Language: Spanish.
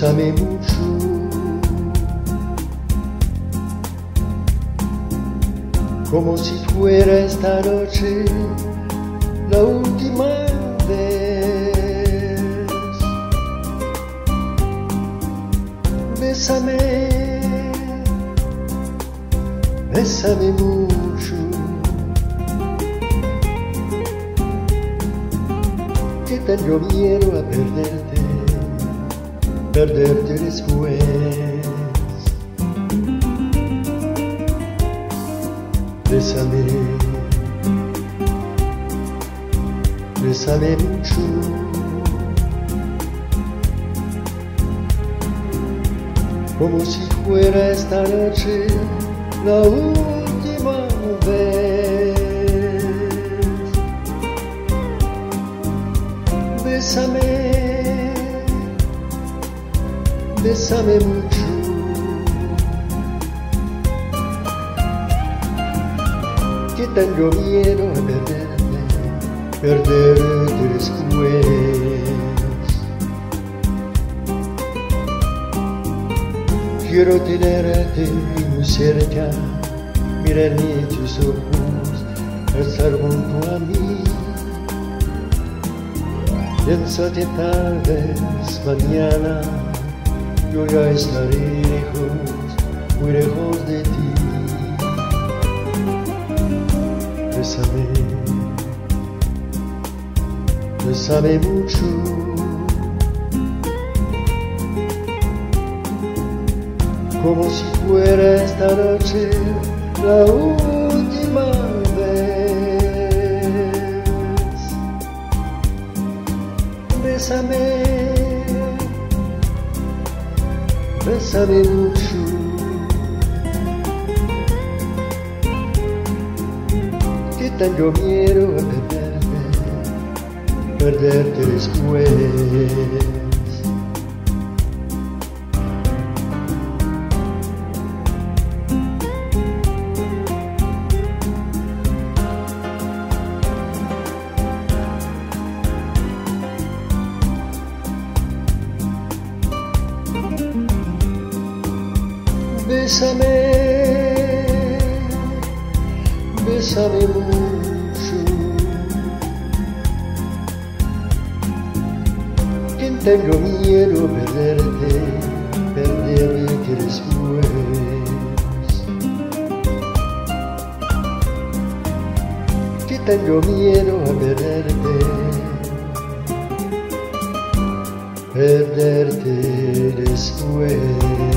Bésame mucho, como si fuera esta noche la última vez. Bésame, bésame mucho, que tengo miedo a perderte después. Bésame, bésame mucho, como si fuera esta noche la última vez. Bésame, bésame mucho, que tengo miedo a perderte después. Quiero tenerte muy cerca, mirarme tus ojos, estar junto a mí. Pienso que tal vez mañana yo ya estaré lejos, muy lejos de ti. Bésame, bésame mucho, como si fuera esta noche la última vez. Bésame, bésame mucho, que tengo miedo a perderte después. Bésame, bésame mucho, que tengo miedo a perderte después. Que tengo miedo a perderte después.